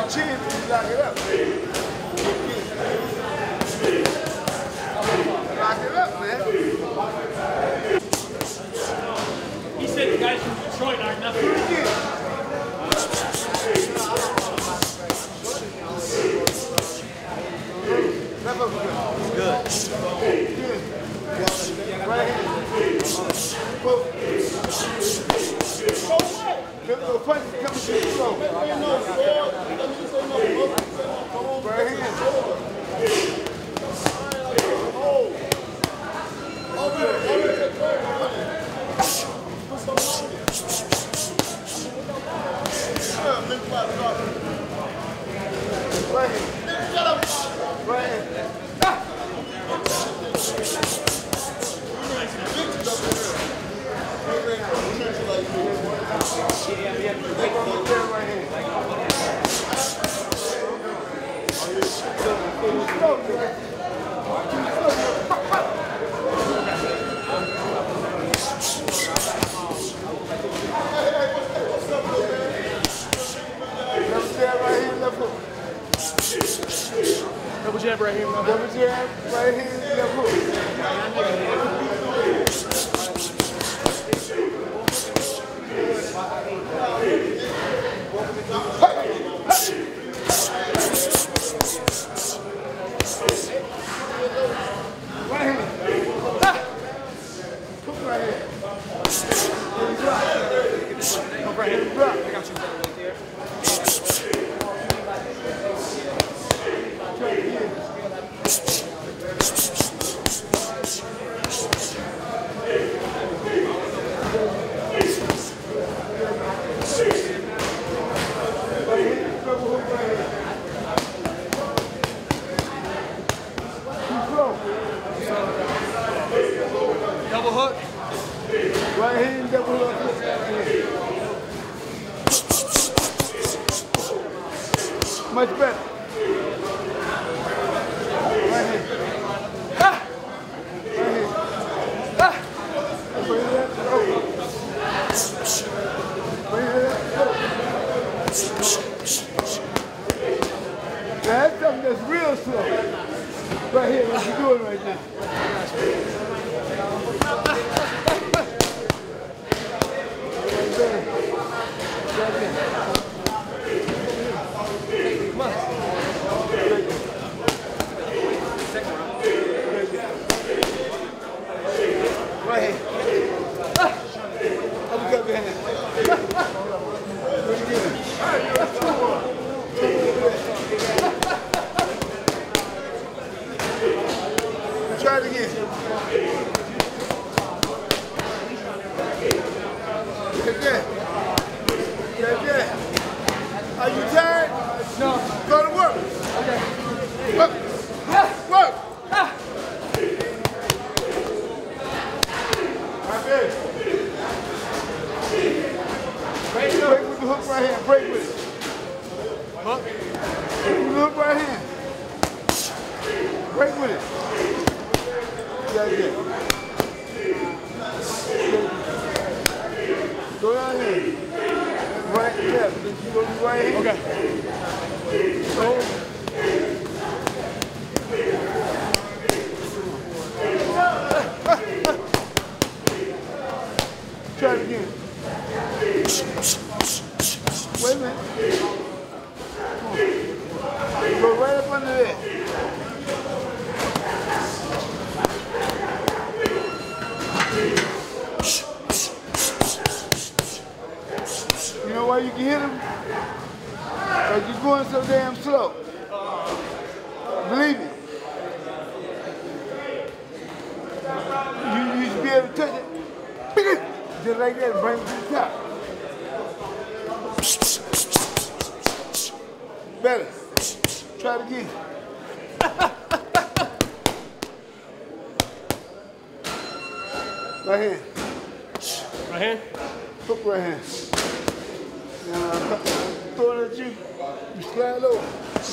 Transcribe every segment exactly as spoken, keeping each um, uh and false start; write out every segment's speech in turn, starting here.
your chin and you lock it up. Lock it up, man. He said the guys from Detroit aren't nothing. Do it again. Left up again. Good. Good. Right hand. Pull. Look, little punch is coming too slow. Right hand. Right hand. Right hand. Double jab right here. Double jab, right hand, left hook. Right hand. Hook right hand. Hook right hand. Drop. I got you right there. Double hook. Right hand, double hook. Much better. Right hand. Ah! Right hand. Ah! Bring it up. Oh. Bring it up. Oh. Now that's something that's real slow. Right here, what you doing right now? Right here. Ah! Uppercut your hand. Bring it in. Try it again. Get that. Get that. Are you tired? No. Go to work. Okay. Work. Work. Right there. Break with the hook right hand. Break with it. Hook. Break with the hook right hand. Break with it. Yeah, yeah. Go down here. Right, left. You go right here. Okay. Go. Try it again. Wait a minute. Go right up under there. You know why you can hit him? Because you're going so damn slow. Believe me. You, you should be able to touch it. Just like that and bring it to the top. Better. Try it again. Right hand. Right hand. Hook right hand. Now throw it at you. You slide over.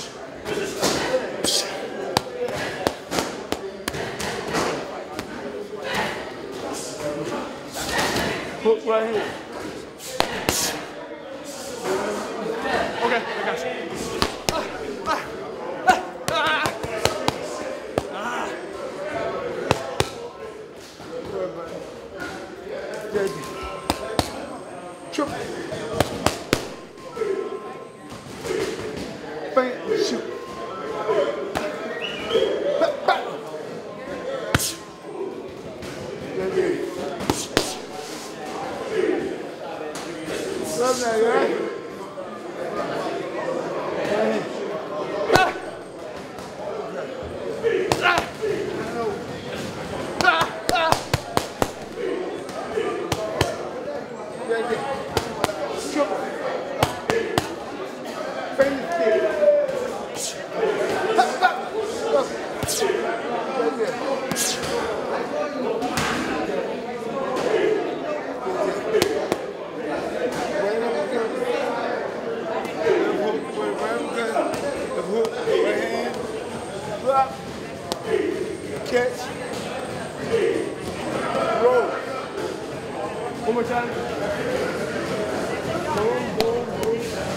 Hook right here. Okay, I got you. there. Right uppercut. Left hook, right uppercut. Left hook, right hand. Drop. Catch. Roll. One more time. Boom, boom, boom.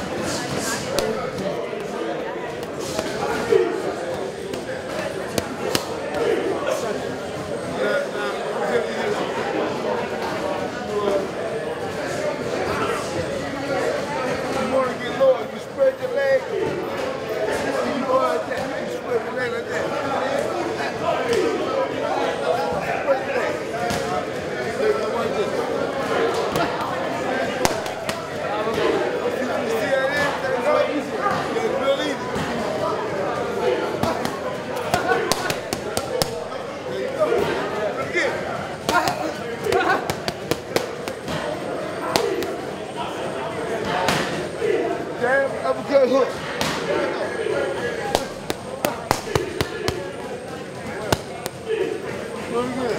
You want to get lower, you spread your leg. You go like that, you spread your leg like that. Spread your leg. Like this. You see how it is? That's real easy. That's real easy. There you go. Look again. Jab, uppercut, hook. Look again.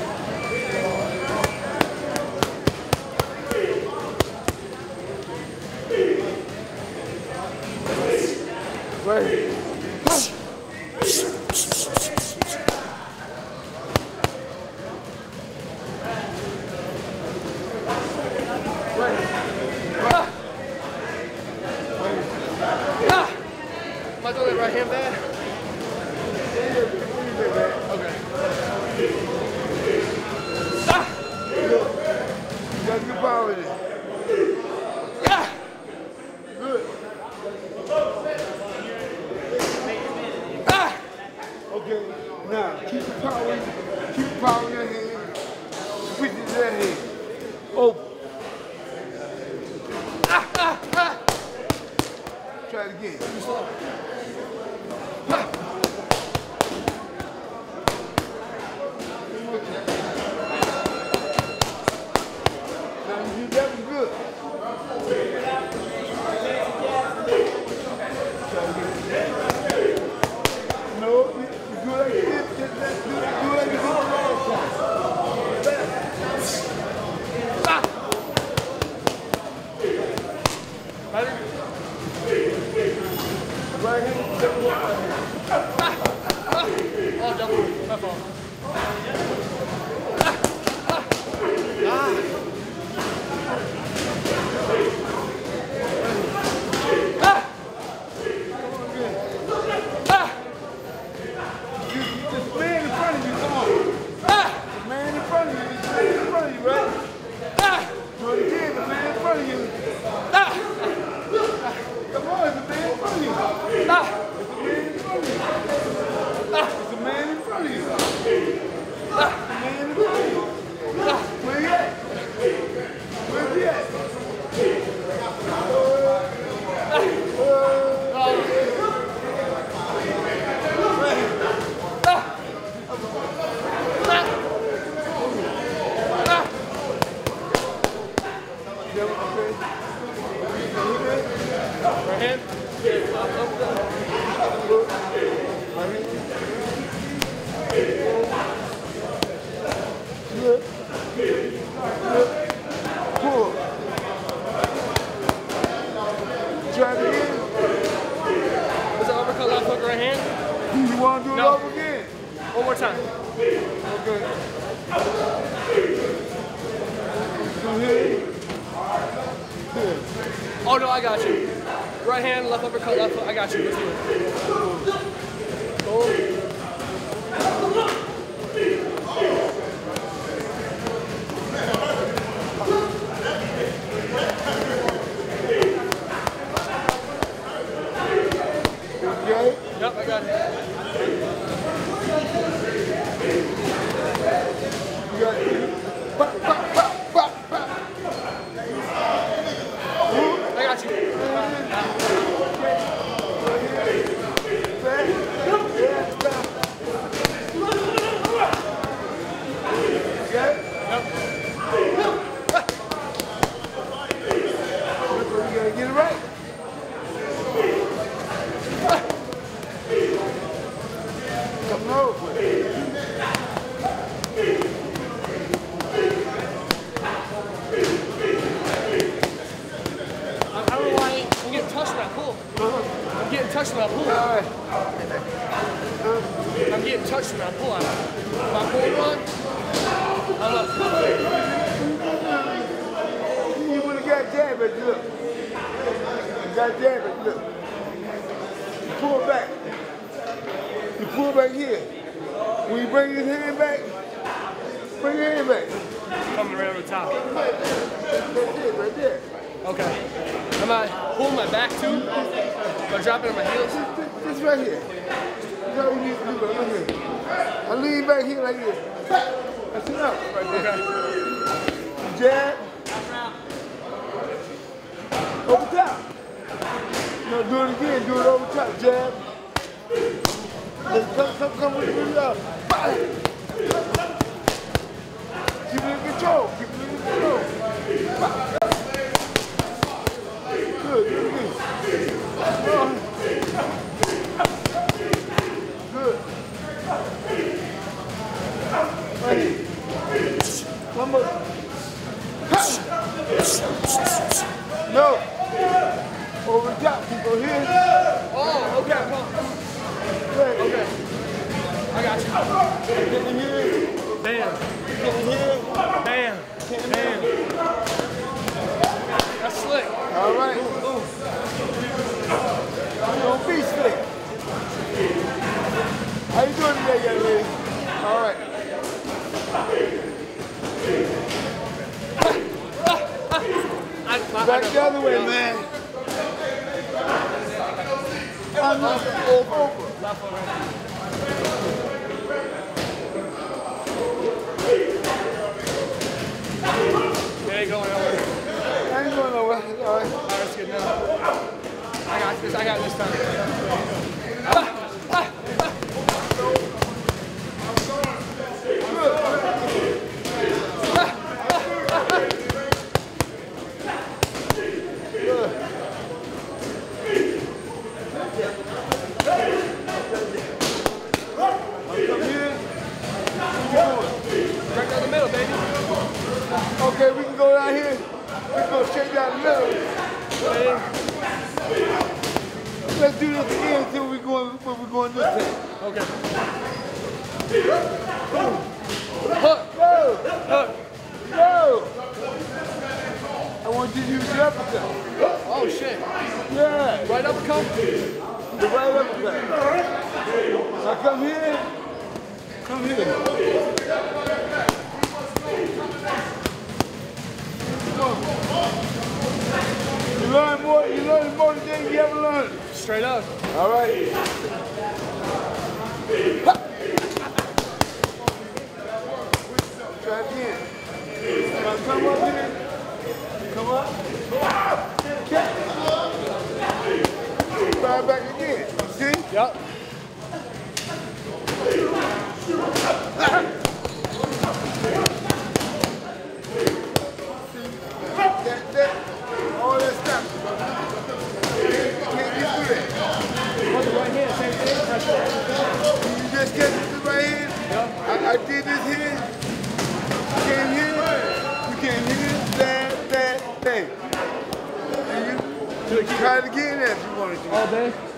Right here. Right here. Ah. Ah. Am I throwing that right hand bad? Okay. Ah. Look. You got good power in it. Yeah. Good. Ah. Okay. Now, keep the power in, keep the power in your hand. Switch it to that hand. Open. Ah. Ah. Ah. Try it again. Now you that was good. No, you, you do like this, just that, do, do like you did the last time. Back. Ah. Ready? Right hand, double right hand. Ah. Ah. Oh, double. My fault. Ah. Ah. Ah. This man in front of you, come on. Ah. The man in front of you, this man in front of you, right? Ah. Do it again, the man in front of you. Ah. Come on, it's the man in front of you. Ah. It's the man in front of you. Ah. It's the man in front of you. Ah. The man in front of you. Ah. Where you at? Where you at? Uh, uh, Right hand. Up, up, up. Good. Good. Pull. Try it again. Was it uppercut, left hook, right hand? You want to do it No. over again? One more time. Okay. Go ahead. Good. Oh no, I got you. Right hand, left uppercut, left hook. I got you. Let's do it. Go. Okay. Yep, I got it. You got it. Pop, pop, pop, pop, pop. I got you. Back. Yeah. My pull one? I'm not. You would have got jab it, look. You got jab it, look. You pull back. You pull back here. When you bring his hand back, bring your hand back. Coming right over the top. Right there, right there. Okay. Am I pulling my back too? Am I dropping on my heels? This, this right here. That's all you need to do, bro. Look here. I lean back here like this. That's enough right there. Okay. Jab. Over top. No, do it again. Do it over top. Jab. Let's come, come, come with it up. Keep it in control. Keep it in control. Good, good, good. Good. Right here. One more. No. Over the top. Keep on here. Oh, okay. Come on. Right. Okay. I got you. Get in here. Bam. Get in here. Bam. Bam. That's slick. All right. Don't be slick. How you doing today, young lady? All right. I, my, Back I the other way, man. I'm not over. It ain't going over. I ain't going nowhere. All right. All right, that's good now. I got this. I got this time. Right down the middle, baby. Okay, we can go down here. We can go straight down the middle. Let's do this again until we go when we're going this way. Okay. Hook. Go. Hook. Go. I want you to use the uppercut. Oh, shit. Yeah. Right uppercut? The right uppercut. Now come here. Come here. You learn more, you learn more than you ever learned. Straight up. All right. Try again. Now come up here. Come up. Catch. Try back again. See? Yep. That, that, all that stuff. Can't, can't get through that. What's the right hand? Same thing? Pressure. You just catch it with the right hand. Yep. I, I did this here. You can't hear it. You can't hear it. That, that, that. And you, Do it. try it again if you wanted to. All day?